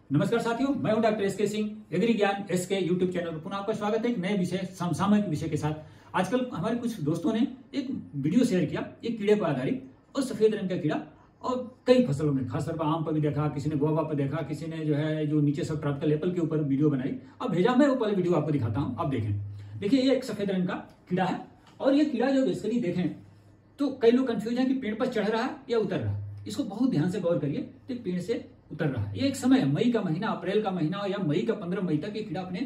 नमस्कार साथियों, मैं हूं doctor SK Singh. Agri Gyan SK YouTube channel पर पुनः आपका स्वागत है एक नए विषय समसामयिक विषय के साथ। आजकल हमारे कुछ दोस्तों ने एक वीडियो शेयर किया, एक कीड़े पर आधारित और सफेद रंग का कीड़ा, और कई फसलों में, खासतौर पर आम पर भी देखा, किसी ने गुआवा पर देखा, किसी ने जो नीचे सब ट्रॉपिकल एप्पल के ऊपर वीडियो बनाई। अब भेजा, मैं वो पहले वीडियो आपको दिखाता हूँ, आप देखें। देखिए, ये एक सफेद रंग का कीड़ा है, और ये कीड़ा जो बेसिकली देखें तो कई लोग कंफ्यूज हैं कि पेड़ पर चढ़ रहा है या उतर रहा है। इसको बहुत ध्यान से गौर करिए तो पेड़ से उतर रहा है। ये एक समय है, मई का महीना, अप्रैल का महीना या मई का 15 मई तक ये कीड़ा अपने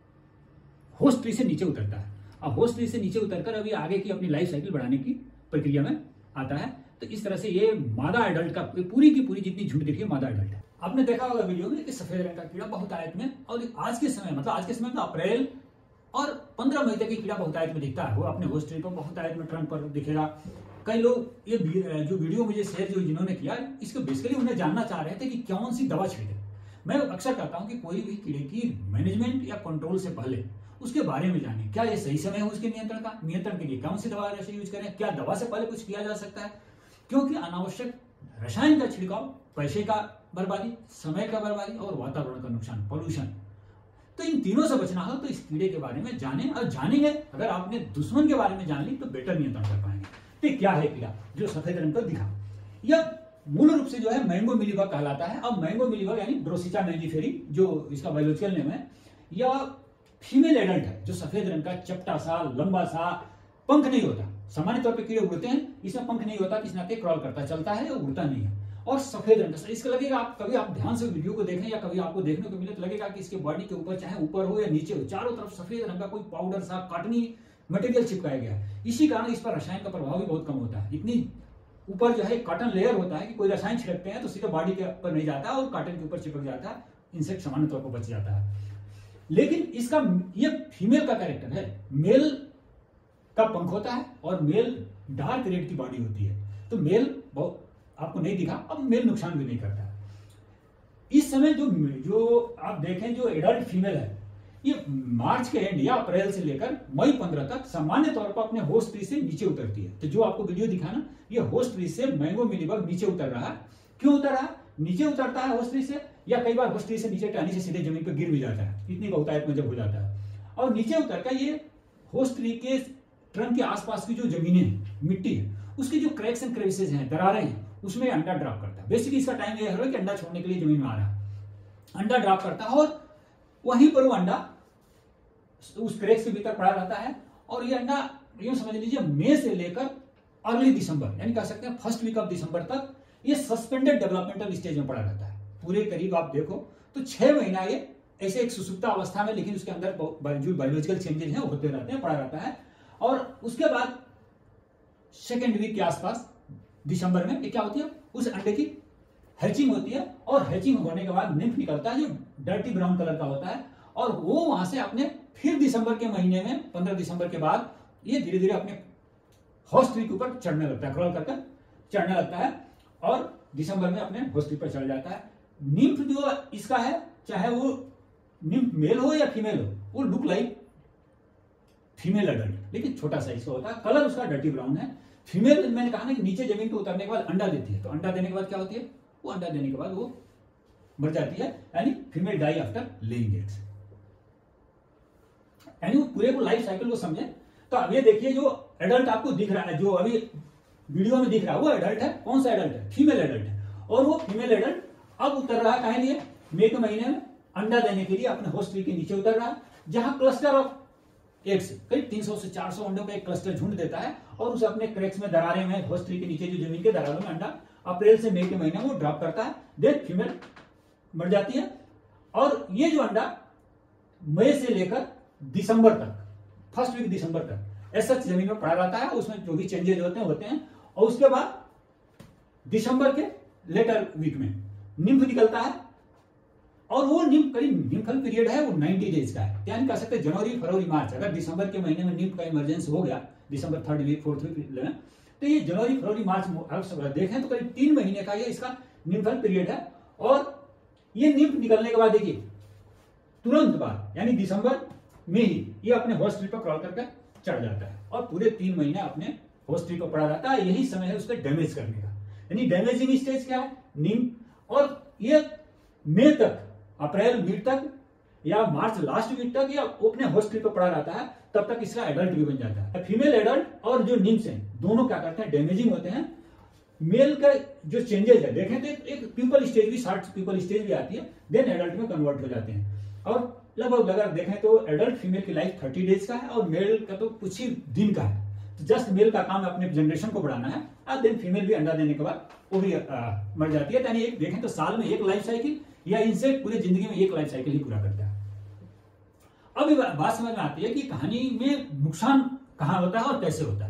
होस्ट ट्री से नीचे उतरता है। अब होस्ट ट्री से नीचे उतरकर अभी आगे की अपनी लाइफ साइकिल बढ़ाने की प्रक्रिया में आता है। तो इस तरह से ये मादा एडल्ट का पूरी की पूरी जितनी झुंड दिखी है मादा एडल्ट है। आपने देखा होगा वीडियो में कि सफेद रंग का कीड़ा बहुतायत में, और आज के समय में अप्रैल और 15 मई तक ये कीड़ा बहुतायत में दिखता है। वो अपने होस्ट ट्री पर बहुतायत में ट्रंक पर दिखेगा। कई लोग ये जो वीडियो मुझे शेयर जिन्होंने किया, इसको बेसिकली उन्हें जानना चाह रहे थे कि कौन सी दवा छिड़के। मैं अक्सर कहता हूं कि कोई भी कीड़े की मैनेजमेंट या कंट्रोल से पहले उसके बारे में जाने, क्या ये सही समय है उसके नियंत्रण के लिए कौन सी दवा यूज करें, क्या दवा से पहले कुछ किया जा सकता है। क्योंकि अनावश्यक रसायन का छिड़काव पैसे का बर्बादी, समय का बर्बादी और वातावरण का नुकसान, पोल्यूशन, तो इन तीनों से बचना हो तो इस कीड़े के बारे में जाने, और जानेंगे अगर आपने दुश्मन के बारे में जान ली तो बेटर नियंत्रण कर पाएंगे। तो क्या है कीड़ा जो सफेद रंग का दिखा? यह मूल रूप से जो है मैंगो मिलीबग कहलाता है। अब मैंगो मिलीबग यानी ड्रोसिचा मैंजीफेरी जो इसका बायोलॉजिकल नेम है, यह फीमेल एडल्ट है जो सफेद रंग का, चपटा सा, लंबा सा, पंख नहीं होता। सामान्य तौर पर कीड़े उड़ते हैं, इसमें पंख नहीं होता, इस नाते क्रॉल करता चलता है, उड़ता नहीं है, और सफेद रंग का। इसका लगेगा, कभी आप ध्यान से वीडियो को देखें या कभी आपको देखने को मिले तो लगेगा कि इसके बॉडी के ऊपर, चाहे ऊपर हो या नीचे हो, चारों तरफ सफेद रंग का कोई पाउडर सा काटनी मटेरियल चिपकाया गया है। इसी कारण इस पर रसायन का प्रभाव भी बहुत कम होता है। इतनी ऊपर जो है कॉटन लेयर होता है कि कोई रसायन छिड़कते हैं तो सीधे बॉडी के ऊपर नहीं जाता और कॉटन के ऊपर चिपक जाता है, इंसेक्ट सामान्य तौर पर बच जाता है। लेकिन इसका ये फीमेल का कैरेक्टर है, मेल का पंख होता है और मेल डार्क रेड की बॉडी होती है। तो मेल बहुत आपको नहीं दिखा, अब मेल नुकसान भी नहीं करता। इस समय जो आप देखें, जो एडल्ट फीमेल है, ये मार्च के एंड या अप्रैल से लेकर मई 15 तक सामान्य तौर पर अपने होस्ट ट्री से नीचे उतरती है। तो जो आपको वीडियो दिखा ना, ये होस्ट ट्री से मैंगो मिलीबग नीचे उतर रहा है। क्यों उतर रहा है? नीचे उतरता है होस्ट ट्री से, या कई बार होस्ट ट्री से नीचे टहनी से सीधे जमीन पर गिर भी जाता है, इतनी बहुतायत में जब हो जाता है। और नीचे उतरकर ये होस्ट ट्री के ट्रंक के आसपास की जो जमीनें हैं, मिट्टी है, उसकी जो क्रैक्स एंड क्रेविसेज हैं, दरारें हैं, उसमें अंडा ड्रॉप करता है। बेसिकली इसका टाइम यह है कि अंडा छोड़ने के लिए जमीन में आ रहा है, अंडा ड्रॉप करता है, और वहीं पर वो अंडा उस क्रैक्स के भीतर पड़ा रहता है। और ये अंडा यूं समझ लीजिए मई से लेकर अर्ली दिसंबर, यानी कह सकते हैं फर्स्ट वीक ऑफ दिसंबर तक ये सस्पेंडेड डेवलपमेंटल स्टेज में पड़ा रहता है। पूरे करीब आप देखो तो 6 महीना ये ऐसे एक सुसुप्ता अवस्था में, लेकिन उसके अंदर जो बायोलॉजिकल चेंजेस हैं होते रहते हैं, पड़ा रहता है। और उसके बाद सेकेंड वीक के आसपास दिसंबर में ये क्या होती है, उस अंडे की हैचिंग होती है, और हैचिंग होने के बाद निम्फ निकलता है जो डर्टी ब्राउन कलर का होता है, और वो वहां से अपने फिर दिसंबर के महीने में 15 दिसंबर के बाद ये धीरे धीरे अपने होस्ट ट्री के ऊपर चढ़ने लगता है, क्रॉल करके चढ़ने लगता है, और दिसंबर में अपने होस्ट ट्री पर चढ़ जाता है। निम्फ जो इसका है, चाहे वो निम्फ मेल हो या फीमेल हो, वो लुक लाइक फीमेल एडल्ट, लेकिन छोटा साइज का होता है, कलर उसका डर्टी ब्राउन है। फीमेल मैंने कहा ना कि नीचे जमीन पर उतरने के बाद अंडा देती है, तो अंडा देने के बाद क्या होती है, वो अंडा देने के बाद वो मर जाती है, यानी female die after laying eggs. यानी वो पूरे को लाइफ साइकिल को समझे। तो अब ये देखिए, जो एडल्ट आपको दिख रहा है, जो अभी वीडियो में दिख रहा है, वो एडल्ट है। कौन सा एडल्ट है? फीमेल एडल्ट है। और वो फीमेल एडल्ट अब उतर रहा है काहे लिए? मई के महीने में अंडा देने के लिए अपने होस्ट ट्री के नीचे उतर रहा है, जहां क्लस्टर ऑफ एग्स, करीब 300 से 400 अंडों का एक क्लस्टर झुंड देता है, और उसे अपने क्रैक्स में, दरारें में, होस्ट ट्री के नीचे जो जमीन के दरारों में अंडा अप्रैल से मई के महीने में वो ड्रॉप करता है। देन फीमेल मर जाती है, और ये जो अंडा मई से लेकर दिसंबर तक, फर्स्ट वीक दिसंबर तक ऐसा जमीन में पड़ा रहता है, उसमें जो भी चेंजेस होते हैं। और उसके बाद दिसंबर के लेटर वीक में निम्फ निकलता है, और वो निम्फ करीब निम्फल पीरियड है वो 90 डेज का है, यानी कह सकते हैं जनवरी फरवरी मार्च। अगर दिसंबर के महीने में निम्फ का इमरजेंस हो गया, दिसंबर 3rd वीक 4th वीक, तो ये जनवरी फरवरी मार्च देखें तो करीब 3 महीने का ये इसका निम्फल पीरियड है। और ये निम्फ निकलने के बाद देखिए तुरंत बाद, यानी दिसंबर में ही ये अपने होस्ट ट्री पर क्रॉल करके चढ़ जाता है, और पूरे 3 महीने अपने होस्ट ट्री पर पड़ा रहता है। यही समय है उसका डैमेज करने का, यानी डैमेजिंग स्टेज क्या है, निम्फ। और ये मई तक अप्रैल मिड तक या मार्च लास्ट वीक तक या अपने होस्ट ट्री पर पड़ा रहता है, तब तक इसका एडल्ट भी बन जाता है। फीमेल एडल्ट और जो निम्स हैं दोनों क्या करते हैं, डैमेजिंग होते हैं। मेल का जो चेंजेस है देखें तो एक प्यूपल स्टेज भी, शॉर्ट प्यूपल स्टेज भी आती है, देन एडल्ट में कन्वर्ट हो जाते हैं। और लगभग अगर देखें तो एडल्ट फीमेल की लाइफ 30 डेज का है और मेल का तो कुछ ही दिन का है। तो जस्ट मेल का काम अपने जनरेशन को बढ़ाना है, और देन फीमेल भी अंडा देने के बाद वो भी मर जाती है। यानी एक देखें तो साल में एक लाइफ साइकिल या इनसे पूरी जिंदगी में एक लाइफ साइकिल ही पूरा करता है। अब ये बात समझ में आती है कि कहानी में नुकसान कहां होता है और कैसे होता है।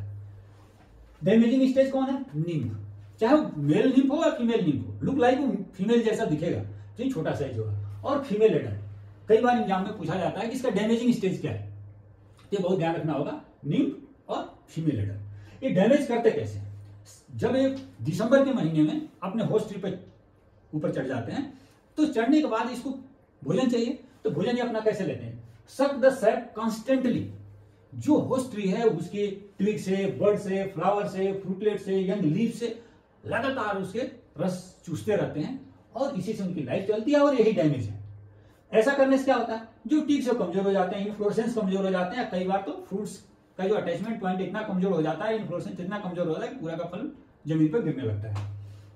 डैमेजिंग स्टेज कौन है, निम्फ, चाहे मेल निम्फ हो या फीमेल निम्फ हो, लुक लाइक फीमेल जैसा दिखेगा, तो छोटा साइज होगा। और फीमेल एडल्ट, कई बार एग्जाम में पूछा जाता है कि इसका डैमेजिंग स्टेज क्या है, ये बहुत ध्यान रखना होगा, निम्फ और फीमेल एडल्ट। ये डैमेज करते कैसे, जब ये दिसंबर के महीने में अपने होस्ट ट्री पर ऊपर चढ़ जाते हैं, तो चढ़ने के बाद इसको भोजन चाहिए, तो भोजन ये अपना कैसे लेते हैं, सक द सैप कॉन्स्टेंटली। जो होस्ट ट्री है उसके ट्विग से, बर्ड से, फ्लावर से, फ्रूटलेट से, यंग लीफ से लगातार उसके रस चूसते रहते हैं और इसी से उनकी लाइफ चलती है, और यही डैमेज है। ऐसा करने से क्या होता है, जो टिक से कमजोर हो जाते हैं, इन्फ्लोरेसेंस कमजोर हो जाते हैं, कई बार तो फ्रूट्स का जो अटैचमेंट पॉइंट इतना कमजोर हो जाता है, इन्फ्लोरेसेंस इतना कमजोर होता है कि पूरा का फल जमीन पर गिरने लगता है।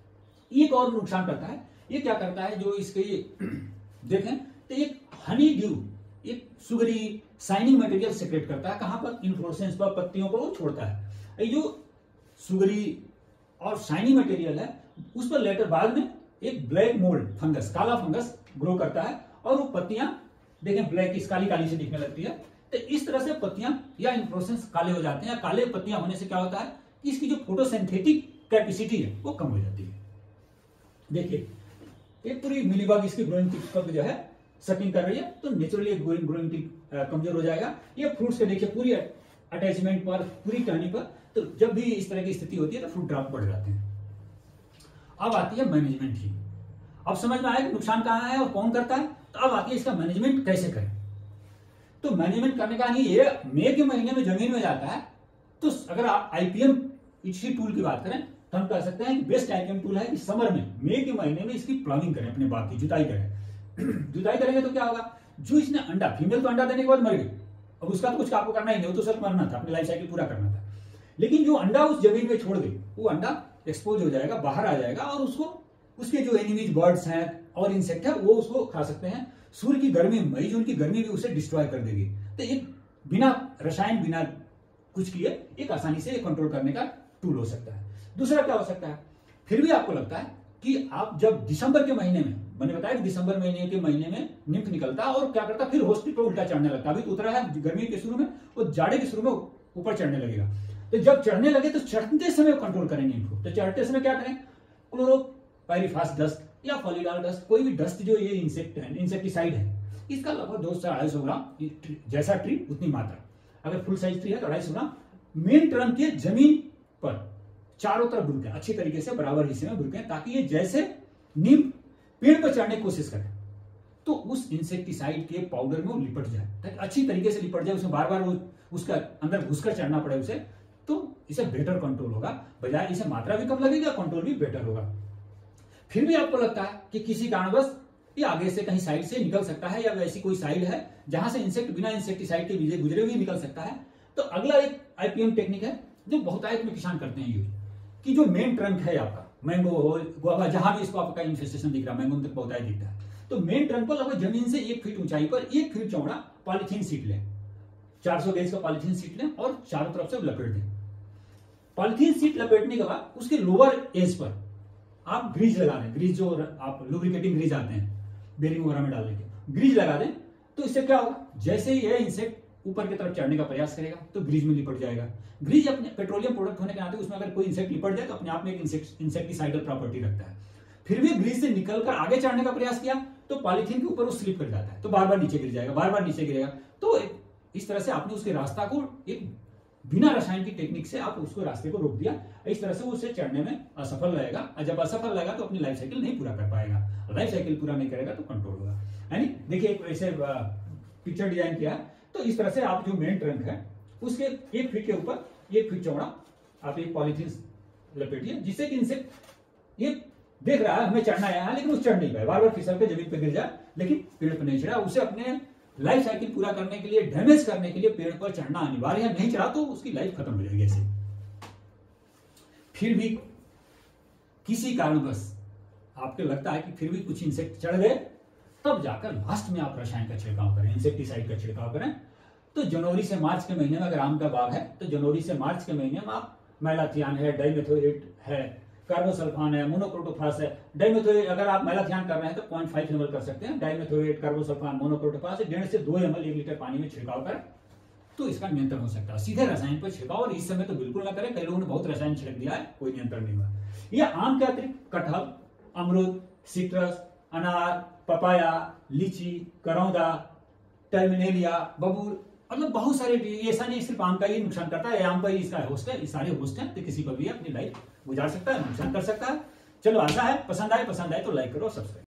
एक और नुकसान करता है, ये क्या करता है, जो इसके देखें तो एक हनी ड्यू, एक सुगरी शाइनिंग मटेरियल सेक्रेट करता है, कहां पर, इन्फ्लोरेसेंस पर, पत्तियों पर वो छोड़ता है। ये जो सुगरी और शाइनिंग मटेरियल है उस पर लेटर बाद में एक ब्लैक मोल्ड फंगस, काला फंगस ग्रो करता है, और वो पत्तियां देखें ब्लैक, इस काली काली से दिखने लगती है। तो इस तरह से पत्तियां या इन्फ्लोरेसेंस काले हो जाते हैं। काले पत्तियां होने से क्या होता है कि इसकी जो फोटोसिंथेटिक कैपेसिटी है वो कम हो जाती है। देखिए एक पूरी मिलीबाग इसकी ग्रोइंग टिप जो है सकिंग कर रही है, तो नेचुरली ग्रोइंग टिप कमजोर हो जाएगा। ये फ्रूट्स के देखिए पूरी अटैचमेंट पर, पूरी टहनी पर, तो जब भी इस तरह की स्थिति होती है तो फ्रूट ड्रॉप बढ़ जाते हैं। अब आती है मैनेजमेंट की। अब समझ में आया कि नुकसान कहां है और कौन करता है, तो अब आती है इसका मैनेजमेंट कैसे करें। तो मैनेजमेंट करने का नहीं, ये मई के महीने में जमीन में जाता है, तो अगर आप आईपीएम इसी टूल की बात करें तो हम कह सकते हैं कि बेस्ट आईपीएम टूल है कि समर में, मई के महीने में इसकी प्लाविंग करें, अपने बाग की जुताई करें। जुताई करेंगे तो क्या होगा, जो इसने अंडा, फीमेल तो अंडा देने के बाद मर गई, अब उसका तो कुछ आपको करना ही नहीं, तो सिर्फ मरना था, अपनी लाइफ साइकिल पूरा करना था। लेकिन जो अंडा उस जमीन में छोड़ गई, वो अंडा एक्सपोज हो जाएगा, बाहर आ जाएगा, और उसको उसके जो एनिमीज बर्ड्स हैं और इंसेक्ट है वो उसको खा सकते हैं। सूर्य की गर्मी, मई जून की गर्मी भी उसे डिस्ट्रॉय कर देगी। तो एक बिना रसायन, बिना कुछ किए एक आसानी से कंट्रोल करने का टूल हो सकता है। दूसरा क्या हो सकता है, फिर भी आपको लगता है कि आप जब दिसंबर के महीने में, मैंने बताया कि दिसंबर महीने के महीने में निम्फ निकलता है और क्या करता है, फिर होस्ट पर उल्टा चढ़ने लगता है। अभी तो उतरा है गर्मी के शुरू में, वो जाड़े के शुरू में ऊपर चढ़ने लगेगा। तो जब चढ़ने लगे तो चढ़ते समय कंट्रोल करें निम्फ को। तो चढ़ते समय क्या करें, क्लोरोपाइरिफास डस्ट या फॉलीडाल डस्ट, कोई भी डस्ट जो ये इंसेक्ट है, इंसेक्टिसाइड है, इसका लगभग 200 से 250 ग्राम, जैसा ट्री उतनी मात्रा। अगर फुल साइज ट्री है तो 250 ग्राम मेन ट्रंक के जमीन पर चारों तरफ बुरके, अच्छी तरीके से बराबर हिस्से में बुरके, ताकि ये जैसे नीम पेड़ पर चढ़ने की कोशिश करे तो उस इंसेक्टिसाइड के पाउडर में वो लिपट जाए, ताकि अच्छी तरीके से लिपट जाए, उसमें बार बार वो उसका अंदर घुसकर चढ़ना पड़े उसे, तो इसे बेटर कंट्रोल होगा, बजाय इसे मात्रा भी कम लगेगा, कंट्रोल भी बेटर होगा। फिर भी आपको लगता है कि किसी कारणवश ये आगे से कहीं साइड से निकल सकता है, या वैसी कोई साइड है जहां से इंसेक्ट बिना इंसेक्टिसाइड के विजय गुजरे हुए निकल सकता है, तो अगला एक आईपीएम टेक्निक है जो बहुतायत में किसान करते हैं यूज, कि जो मेन ट्रंक है आपका, मैंगो हो, गुआवा, जहां भी इसको आपका इन्फेस्टेशन दिख रहा है, मैंगो तक बहुतायत दिखता है, तो मेन ट्रंक पर लगभग जमीन से 1 फीट ऊंचाई पर 1 फीट चौड़ा पॉलीथीन सीट लें, 400 गेज का पॉलीथीन सीट लें और चारों तरफ से लपेट दें। पॉलीथीन सीट लपेटने के बाद उसके लोअर एज पर आप ग्रीज लगा दें, ग्रीज जो आप लुब्रिकेटिंग ग्रीज आते हैं बेरिंग वगैरह में डालने के, ग्रीज लगा दें। तो इससे क्या होगा, जैसे ही यह इंसेक्ट ऊपर की तरफ चढ़ने का प्रयास करेगा तो ग्रीज में लिपट जाएगा। ग्रीज अपने पेट्रोलियम प्रोडक्ट होने के नाते उसमें अगर कोई इंसेक्ट लिपट जाए तो अपने आप में एक इंसेक्टिसाइडल प्रॉपर्टी रखता है। फिर भी ग्रीज से निकलकर आगे चढ़ने का प्रयास किया तो पॉलीथीन के ऊपर वो स्लिप कर जाता है, तो बार बार नीचे गिर जाएगा, बार बार नीचे गिरेगा। तो इस तरह से आपने उसके रास्ता को एक बिना रसायन की टेक्निक से आप उसको रास्ते को रोक दिया, इस तरह से वो उसे चढ़ने में असफल रहेगा, और जब असफल रहेगा तो अपनी लाइफ साइकिल नहीं पूरा कर पाएगा, लाइफ साइकिल पूरा नहीं करेगा तो कंट्रोल होगा। यानी देखिए ऐसे पिक्चर डिजाइन किया है, तो इस तरह से आप जो मेन ट्रंक है उसके 1 फीट के ऊपर 1 फीट चौड़ा आप एक पॉलीथीन लपेटिए, जिससे कि इंसेक्ट ये देख रहा है हमें चढ़ना है यहाँ, लेकिन वो चढ़ नहीं पाए, बार बार फिसल के जमीन पे गिर जाए, लेकिन पेड़ पर नहीं चढ़ा। उसे अपने लाइफ साइकिल पूरा करने के लिए, डैमेज करने के लिए पेड़ पर चढ़ना अनिवार्य है, नहीं चढ़ा तो उसकी लाइफ खत्म हो जाएगी ऐसे। फिर भी किसी कारणवश आपको लगता है कि फिर भी कुछ इंसेक्ट चढ़ गए, तब जाकर लास्ट में आप रसायन का छिड़काव करें, इंसेक्टिसाइड का छिड़काव करें। तो जनवरी से मार्च के महीने में अगर आम का बाग है तो जनवरी से मार्च के महीने में आप मैलाथियान है, डाइमेथोएट है, कार्बोसल्फान है, मोनोक्रोटोफास है। डाइमेथोएट अगर आप मैलाथियान कर रहे हैं तो 0.5 ml कर सकते हैं। डाइमेथोएट, कार्बोसल्फान, मोनोक्रोटोफास 1.5 से 2 ml 1 लीटर पानी में छिड़काव करें तो इसका नियंत्रण हो सकता है। सीधे रसायन पर छिड़काव और इस समय तो बिल्कुल ना करें, कई लोगों ने बहुत रसायन छिड़क दिया है, कोई नियंत्रण नहीं हुआ। यह आम के अतिरिक्त कटहल, अमरूद, सिट्रस, अनार, पपाया, लीची, करौंदा, टर्मिनेलिया, बबूर, मतलब बहुत सारे, ऐसा नहीं सिर्फ आम का ही नुकसान करता है, आम का ही इसका होस्ट है, ये सारे होस्ट हैं, तो किसी पर भी अपनी लाइफ गुजार सकता है, नुकसान कर सकता है। चलो आशा है पसंद आए तो लाइक करो, सब्सक्राइब।